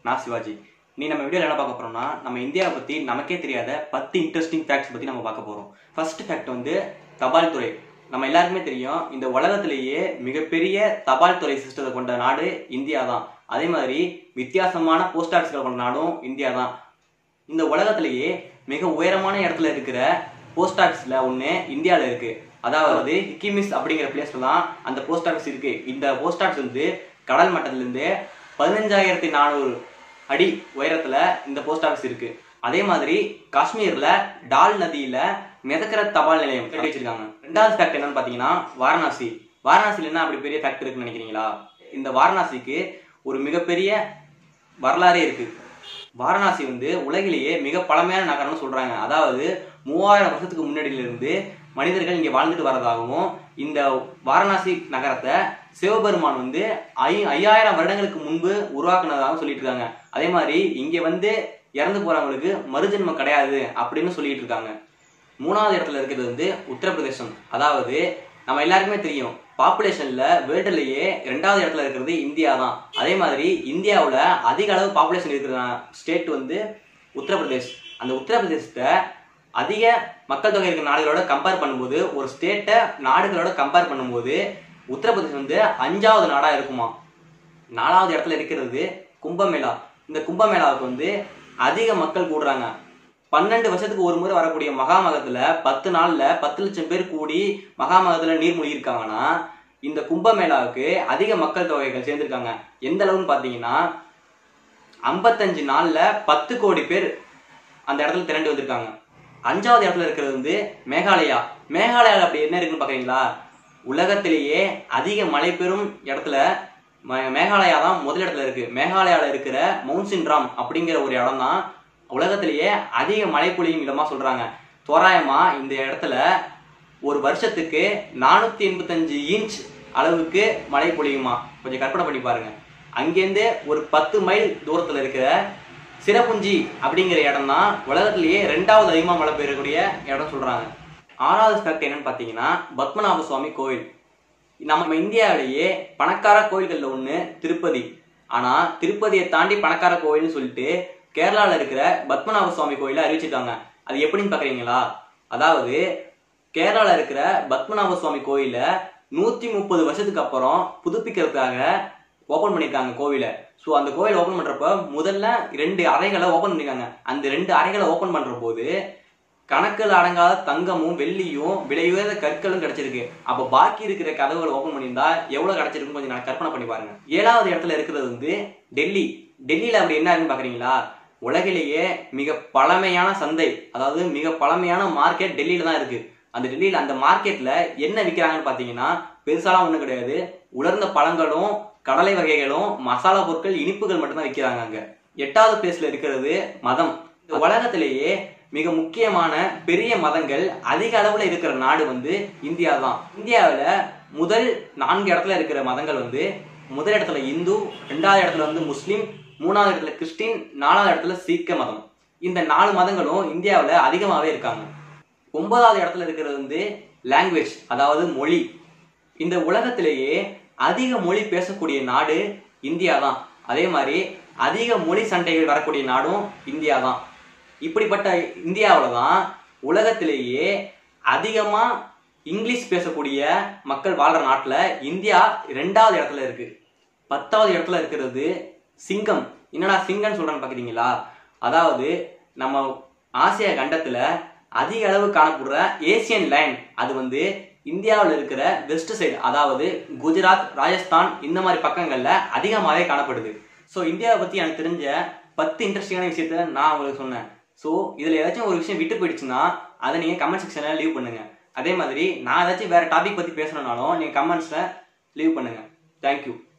நான் சிவாஜி. நீ நம்ம வீடியோவில் என்ன பார்க்க போறோம்னா, நம்ம இந்தியாவை பற்றி நமக்கே தெரியாத 10 இன்ட்ரெஸ்டிங் ஃபேக்ட்ஸ் பற்றி நம்ம பார்க்க போகிறோம். ஃபர்ஸ்ட் ஃபேக்ட் வந்து தபால் துறை. நம்ம எல்லாருக்குமே தெரியும், இந்த உலகத்திலேயே மிகப்பெரிய தபால் துறை சிஸ்டத்தை கொண்ட நாடு இந்தியா தான். அதே மாதிரி வித்தியாசமான போஸ்ட் ஆஃபீஸ்களை கொண்ட நாடும் இந்தியா தான். இந்த உலகத்திலேயே மிக உயரமான இடத்துல இருக்கிற போஸ்ட் ஆஃபீஸில் ஒன்று இந்தியாவில் இருக்குது. அதாவது ஹிக்கிமிஸ் அப்படிங்கிற பிளேஸ்ல தான் அந்த போஸ்ட் ஆஃபீஸ் இருக்குது. இந்த போஸ்ட் ஆஃபீஸ் வந்து கடல் மட்டத்திலேருந்து 15,400 அடி உயரத்தில் இந்த போஸ்ட் ஆஃபீஸ் இருக்குது. அதே மாதிரி காஷ்மீரில் டால் நதியில் மிதக்கிற தபால் நிலையம் கட்டி வச்சிருக்காங்க. ரெண்டாவது ஃபேக்ட் என்னன்னு பார்த்தீங்கன்னா வாரணாசி. வாரணாசியில் என்ன அப்படி பெரிய ஃபேக்ட் இருக்குன்னு நினைக்கிறீங்களா? இந்த வாரணாசிக்கு ஒரு மிகப்பெரிய வரலாறே இருக்குது. வாரணாசி வந்து உலகிலேயே மிக பழமையான நகரம்னு சொல்கிறாங்க. அதாவது 3000 வருஷத்துக்கு முன்னாடியிலிருந்து மனிதர்கள் இங்கே வாழ்ந்துட்டு வரதாகவும், இந்த வாரணாசி நகரத்தை சிவபெருமான் வந்து 5000 வருடங்களுக்கு முன்பு உருவாக்குனதாகவும் சொல்லிட்டு இருக்காங்க. அதே மாதிரி இங்கே வந்து இறந்து போறவங்களுக்கு மறுஜென்மம் கிடையாது அப்படின்னு சொல்லிட்டு இருக்காங்க. மூணாவது இடத்துல இருக்கிறது வந்து உத்தரப்பிரதேசம். அதாவது நம்ம எல்லாருக்குமே தெரியும், பாப்புலேஷன்ல வேர்ல்டுலயே 2வது இடத்துல இருக்கிறது இந்தியா தான். அதே மாதிரி இந்தியாவில் அதிக அளவு பாப்புலேஷன் இருக்கிற ஸ்டேட் வந்து உத்தரப்பிரதேஷ். அந்த உத்தரப்பிரதேசத்தை அதிக மக்கள் தொகை இருக்கிற நாடுகளோட கம்பேர் பண்ணும்போது, ஒரு ஸ்டேட்டை நாடுகளோட கம்பேர் பண்ணும்போது உத்தரப்பிரதேசம் வந்து 5வது நாடா இருக்குமா. 4வது இடத்துல இருக்கிறது கும்பமேளா. இந்த கும்பமேளாவுக்கு வந்து அதிக மக்கள் கூடுறாங்க. 12 வருஷத்துக்கு ஒரு முறை வரக்கூடிய மகாமகத்துல 10 நாள்ல 10 லட்சம் பேர் கூடி மகாமகத்துல நீர்மூழ்கி இருக்காங்கன்னா, இந்த கும்பமேளாவுக்கு அதிக மக்கள் தொகைகள் சேர்ந்திருக்காங்க. எந்த அளவுன்னு பாத்தீங்கன்னா 55 நாள்ல 10 கோடி பேர் அந்த இடத்துல திரண்டு வந்திருக்காங்க. 5வது இடத்துல இருக்கிறது வந்து மேகாலயா. மேகாலயாவில் அப்படி என்ன இருக்குன்னு பாக்குறீங்களா? உலகத்திலேயே அதிக மழை பெறும் இடத்துல மேகாலயா தான் முதல் இடத்துல இருக்கு. மேகாலயாவில் இருக்கிற மவுண்ட் சின்ராம் அப்படிங்கிற ஒரு இடம் தான் உலகத்திலேயே அதிக மழை பொழியும் இடமா சொல்றாங்க. தோராயமா இந்த இடத்துல ஒரு வருஷத்துக்கு 485 இன்ச் அளவுக்கு மழை பொழியுமா. கொஞ்சம் கற்பனை பண்ணி பாருங்க. அங்கேருந்து ஒரு 10 மைல் தூரத்துல இருக்கிற சிரபுஞ்சி அப்படிங்கிற இடம் தான் உலகத்திலேயே 2வது அதிகமாக மழை பெய்யக்கூடிய இடம் சொல்றாங்க. 6வது ஃபேக்ட் என்னன்னு பார்த்தீங்கன்னா பத்மநாப சுவாமி கோவில். நம்ம இந்தியாவிலேயே பணக்கார கோயில்கள்ல ஒன்று திருப்பதி. ஆனா திருப்பதியை தாண்டி பணக்கார கோயில்னு சொல்லிட்டு கேரளாவில் இருக்கிற பத்மநாப சுவாமி கோயிலை அறிவிச்சிருக்காங்க. அது எப்படின்னு பாக்குறீங்களா? அதாவது கேரளாவில் இருக்கிற பத்மநாப சுவாமி கோயில 130 வருஷத்துக்கு அப்புறம் புதுப்பிக்கிறதுக்காக ஓபன் பண்ணியிருக்காங்க கோவிலை. ஸோ அந்த கோயில் ஓபன் பண்றப்ப முதல்ல 2 அறைகளை ஓபன் பண்ணிருக்காங்க. அந்த 2 அறைகளை ஓபன் பண்ற போது கணக்கில் அடங்காத தங்கமும் வெள்ளியும் விலை உயர்ந்த கற்களும் கிடைச்சிருக்கு. அப்ப பாக்கி இருக்கிற கதவுகளை ஓபன் பண்ணியிருந்தா எவ்வளவு கிடைச்சிருக்கும் கொஞ்சம் நான் கற்பனை பண்ணி பாருங்க. 7வது இடத்துல இருக்கிறது வந்து டெல்லி. டெல்லியில அப்படி என்ன இருக்குன்னு பாக்குறீங்களா? உலகிலேயே மிக பழமையான சந்தை, அதாவது மிக பழமையான மார்க்கெட் டெல்லியில தான் இருக்கு. அந்த டெல்லியில அந்த மார்க்கெட்ல என்ன விற்கிறாங்கன்னு பாத்தீங்கன்னா பெருசாலாம் ஒண்ணும் கிடையாது. உலர்ந்த பழங்களும் கடலை வகைகளும் மசாலா பொருட்கள் இனிப்புகள் மட்டும்தான் விற்கிறாங்க அங்க. 8வது பிளேஸ்ல இருக்கிறது மதம். இந்த உலகத்திலேயே மிக முக்கியமான பெரிய மதங்கள் அதிக அளவுல இருக்கிற நாடு வந்து இந்தியா தான். இந்தியாவில முதல் 4 இடத்துல இருக்கிற மதங்கள் வந்து முதல் இடத்துல இந்து, 2வது இடத்துல வந்து முஸ்லிம், 3வது இடத்துல கிறிஸ்டின், 4வது இடத்துல சீக்க மதம். இந்த 4 மதங்களும் இந்தியாவில் அதிகமாகவே இருக்காங்க. 9வது இடத்துல இருக்கிறது வந்து லாங்குவேஜ், அதாவது மொழி. இந்த உலகத்திலேயே அதிக மொழி பேசக்கூடிய நாடு இந்தியா தான். அதே மாதிரி அதிக மொழி சண்டைகள் வரக்கூடிய நாடும் இந்தியா தான். இப்படிப்பட்ட இந்தியாவில் தான் உலகத்திலேயே அதிகமா இங்கிலீஷ் பேசக்கூடிய மக்கள் வாழ்ற நாட்டில் இந்தியா 2வது இடத்துல இருக்கு. 10வது இடத்துல இருக்கிறது சிங்கம். என்னடா சிங்கம்னு சொல்றேன்னு பாக்குறீங்களா? அதாவது நம்ம ஆசியா கண்டத்துல அதிக அளவு காணப்படுற ஏசியன் லைன் அது வந்து இந்தியாவில் இருக்கிற வெஸ்ட் சைடு, அதாவது குஜராத், ராஜஸ்தான் இந்த மாதிரி பக்கங்கள்ல அதிகமாகவே காணப்படுது. ஸோ இந்தியாவை பத்தி எனக்கு தெரிஞ்ச 10 இன்ட்ரெஸ்டிங்கான விஷயத்த நான் உங்களுக்கு சொன்னேன். ஸோ இதுல ஏதாச்சும் ஒரு விஷயம் விட்டு போயிடுச்சுன்னா அதை நீங்க கமெண்ட் செக்ஷன்ல லீவ் பண்ணுங்க. அதே மாதிரி நான் ஏதாச்சும் வேற டாபிக் பத்தி பேசணும்னாலும் நீங்க கமெண்ட்ஸ்ல லீவ் பண்ணுங்க. தேங்க்யூ.